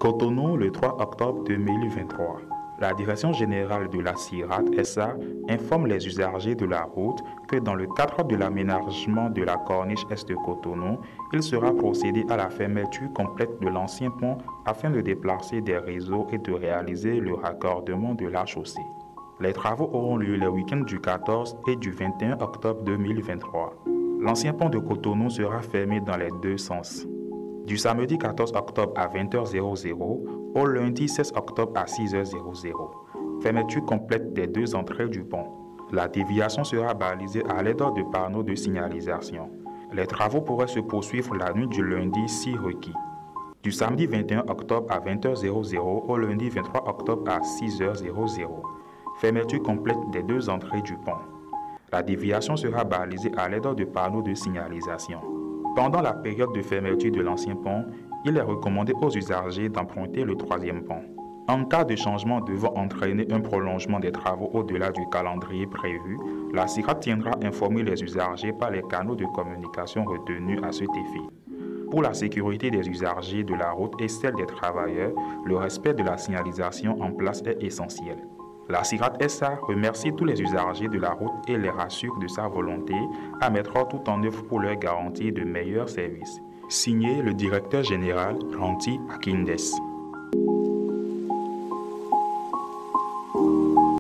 Cotonou, le 3 octobre 2023. La Direction générale de la CIRAT SA informe les usagers de la route que dans le cadre de l'aménagement de la corniche est de Cotonou, il sera procédé à la fermeture complète de l'ancien pont afin de déplacer des réseaux et de réaliser le raccordement de la chaussée. Les travaux auront lieu les week-ends du 14 et du 21 octobre 2023. L'ancien pont de Cotonou sera fermé dans les deux sens. Du samedi 14 octobre à 20h00 au lundi 16 octobre à 6h00. Fermeture complète des deux entrées du pont. La déviation sera balisée à l'aide de panneaux de signalisation. Les travaux pourraient se poursuivre la nuit du lundi si requis. Du samedi 21 octobre à 20h00 au lundi 23 octobre à 6h00. Fermeture complète des deux entrées du pont. La déviation sera balisée à l'aide de panneaux de signalisation. Pendant la période de fermeture de l'ancien pont, il est recommandé aux usagers d'emprunter le troisième pont. En cas de changement devant entraîner un prolongement des travaux au-delà du calendrier prévu, la CIRAT tiendra à informer les usagers par les canaux de communication retenus à cet effet. Pour la sécurité des usagers de la route et celle des travailleurs, le respect de la signalisation en place est essentiel. La CIRAT SA remercie tous les usagers de la route et les rassure de sa volonté à mettre tout en œuvre pour leur garantir de meilleurs services. Signé le directeur général Ranti Akindes.